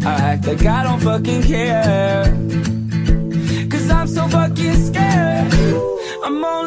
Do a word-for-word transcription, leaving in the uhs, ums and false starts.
I act like I don't fucking care, cause I'm so fucking scared. I'm only